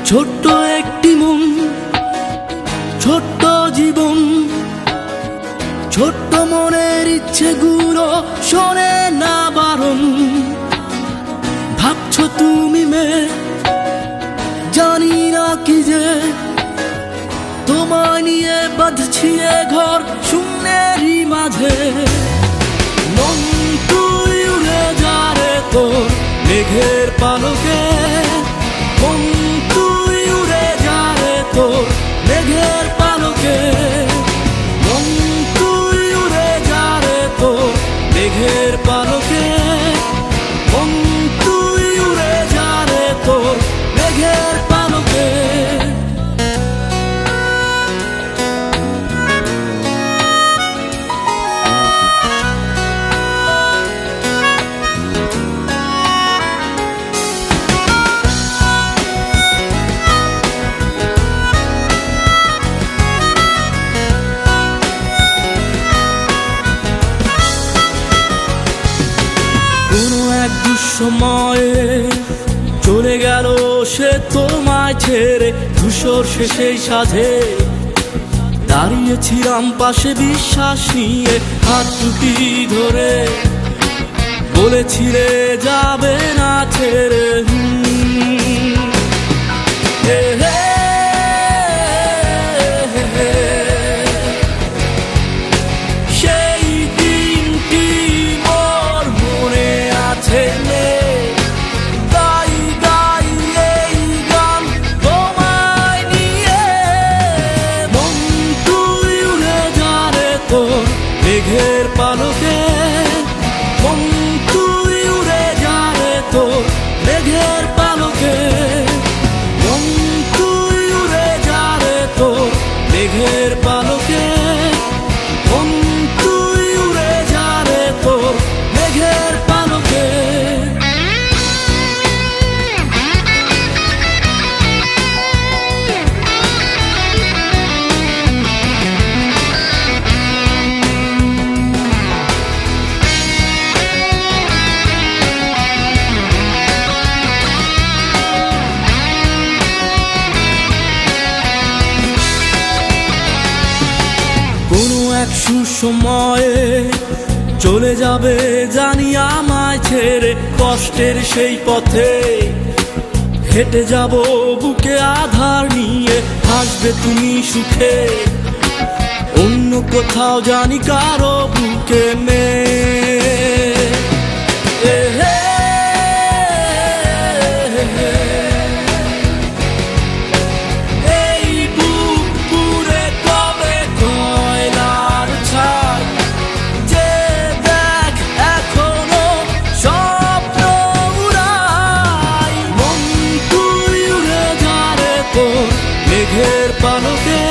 ছোট্ট একটি মন, ছোট্ট জীবন, ছোট্ট মনের ইচ্ছেগুলো শোনে না বারণ। ভাবছো তুমি মেয়ে, জানি না কি যে তোমায় নিয়ে বাঁধছি এ ঘর শূন্যেরই মাঝে। মন তুই উড়ে যা রে তোর মেঘের পালকে, মন তুই উড়ে যা রে তোর মেঘের পালকে, মন তুই উড়ে যা রে তোর মেঘের পালকে, মন তুই উড়ে যা রে তোর মেঘের পালকে। কোনো এক দুঃসময়ে চলে গেল সে তোমায় ছেড়ে, ধূসর শেষেই সাধে দাঁড়িয়েছিলাম পাশে বিশ্বাস নিয়ে, হাত দুটি ধরে বলেছিলে যাবে না ছেড়ে। সেই দিনটি মোর মনে আছে, গাই গাই এই গান তোমায় নিয়ে। মন তুই উড়ে যা রে তোর মেঘের পালকে, মন তুই উড়ে যা রে তোর মেঘের পালকে, মন তুই উড়ে যা রে তোর মেঘের পালকে, মন তুই উড়ে যা রে তোর মেঘের পালকে। কোনো এক সুসময়ে চলে যাবে জানি আমায় ছেড়ে, কষ্টের সেই পথে হেঁটে যাব বুকে আধার নিয়ে। হাসবে তুমি সুখে অন্য কোথাও জানি কারো বুকে নেই। মেঘের পালকে,